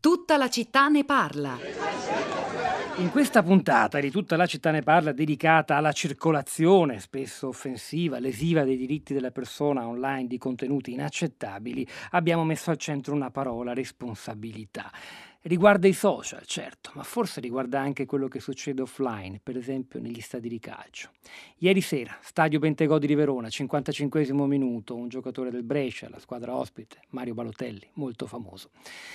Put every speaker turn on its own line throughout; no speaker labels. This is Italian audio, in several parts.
Tutta la città ne parla.
In questa puntata di Tutta la città ne parla, dedicata alla circolazione, spesso offensiva, lesiva dei diritti della persona online di contenuti inaccettabili, abbiamo messo al centro una parola: responsabilità. Riguarda i social, certo, ma forse riguarda anche quello che succede offline, per esempio negli stadi di calcio. Ieri sera, stadio Bentegodi di Verona, 55esimo minuto, un giocatore del Brescia, la squadra ospite, Mario Balotelli, molto famoso,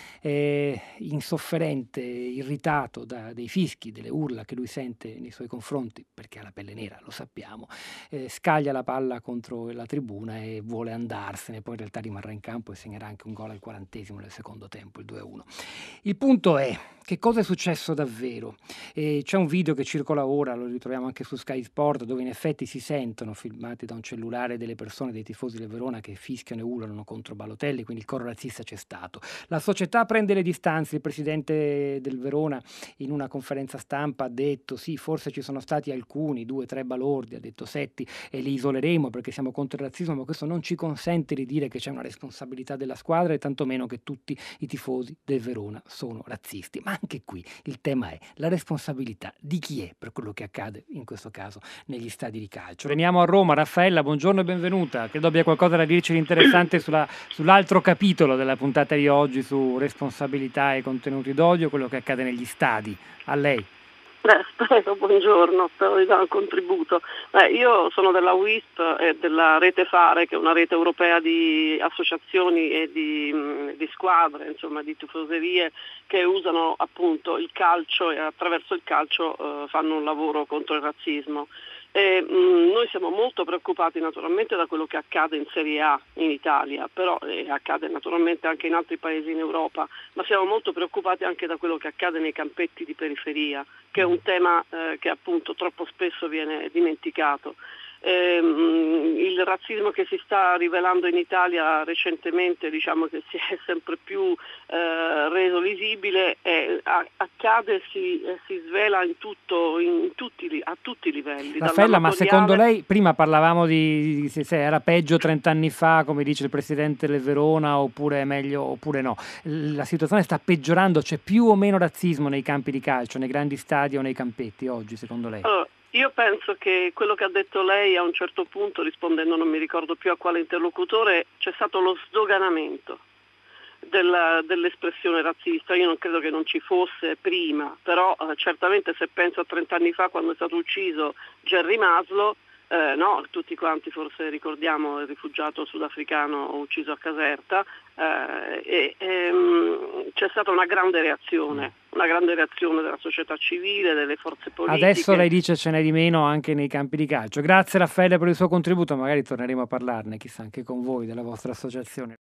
insofferente, irritato dei fischi, delle urla che lui sente nei suoi confronti, perché ha la pelle nera, lo sappiamo, scaglia la palla contro la tribuna e vuole andarsene, poi in realtà rimarrà in campo e segnerà anche un gol al 40esimo del secondo tempo, il 2-1. Il punto è, che cosa è successo davvero? C'è un video che circola ora, lo ritroviamo anche su Sky Sport, dove in effetti si sentono, filmati da un cellulare, delle persone, dei tifosi del Verona che fischiano e urlano contro Balotelli, quindi il coro razzista c'è stato. La società prende le distanze, il presidente del Verona in una conferenza stampa ha detto sì, forse ci sono stati alcuni, 2-3 balordi, ha detto Setti, e li isoleremo perché siamo contro il razzismo, ma questo non ci consente di dire che c'è una responsabilità della squadra e tantomeno che tutti i tifosi del Verona sono razzisti. Ma anche qui il tema è la responsabilità di chi è per quello che accade in questo caso negli stadi di calcio. Veniamo a Roma. Raffaella, buongiorno e benvenuta. Credo abbia qualcosa da dirci di interessante sull'altro capitolo della puntata di oggi, su responsabilità e contenuti d'odio, quello che accade negli stadi. A lei.
Spero, buongiorno, spero di dare un contributo. Io sono della WISP e della Rete Fare, che è una rete europea di associazioni e di squadre, insomma di tifoserie che usano appunto il calcio e attraverso il calcio fanno un lavoro contro il razzismo. Noi siamo molto preoccupati naturalmente da quello che accade in Serie A in Italia, però accade naturalmente anche in altri paesi in Europa, ma siamo molto preoccupati anche da quello che accade nei campetti di periferia, che è un tema che appunto troppo spesso viene dimenticato. Il razzismo che si sta rivelando in Italia recentemente, diciamo che si è sempre più reso visibile, accade e si svela a tutti i livelli.
Raffaella, ma secondo lei, prima parlavamo di se era peggio 30 anni fa, come dice il presidente del Verona, oppure è meglio oppure no. La situazione sta peggiorando, c'è più o meno razzismo nei campi di calcio, nei grandi stadi o nei campetti oggi, secondo lei?
Io penso che quello che ha detto lei a un certo punto, rispondendo non mi ricordo più a quale interlocutore, c'è stato lo sdoganamento dell'espressione razzista. Io non credo che non ci fosse prima, però certamente se penso a 30 anni fa quando è stato ucciso Gerry Maslow, no, tutti quanti forse ricordiamo il rifugiato sudafricano ucciso a Caserta, c'è stata una grande reazione della società civile, delle forze politiche.
Adesso lei dice ce n'è di meno anche nei campi di calcio. Grazie Raffaele per il suo contributo, magari torneremo a parlarne, chissà, anche con voi della vostra associazione.